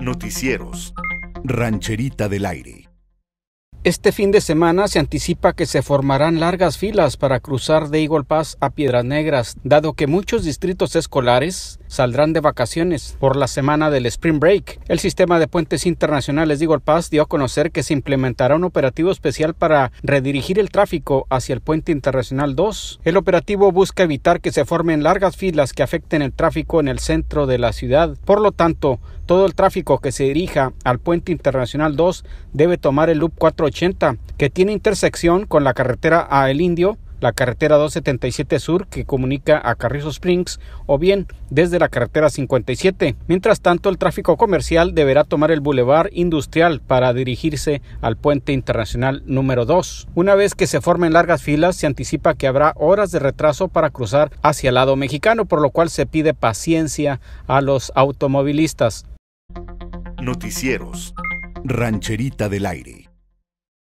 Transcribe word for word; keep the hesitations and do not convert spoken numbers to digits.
Noticieros. Rancherita del Aire. Este fin de semana se anticipa que se formarán largas filas para cruzar de Eagle Pass a Piedras Negras, dado que muchos distritos escolares saldrán de vacaciones por la semana del Spring Break. El sistema de puentes internacionales de Eagle Pass dio a conocer que se implementará un operativo especial para redirigir el tráfico hacia el puente internacional dos. El operativo busca evitar que se formen largas filas que afecten el tráfico en el centro de la ciudad. Por lo tanto, todo el tráfico que se dirija al puente internacional dos debe tomar el Loop cuatrocientos ochenta, que tiene intersección con la carretera a El Indio, la carretera doscientos setenta y siete Sur, que comunica a Carrizo Springs, o bien desde la carretera cincuenta y siete. Mientras tanto, el tráfico comercial deberá tomar el Boulevard Industrial para dirigirse al puente internacional número dos. Una vez que se formen largas filas, se anticipa que habrá horas de retraso para cruzar hacia el lado mexicano, por lo cual se pide paciencia a los automovilistas. Noticieros. Rancherita del Aire.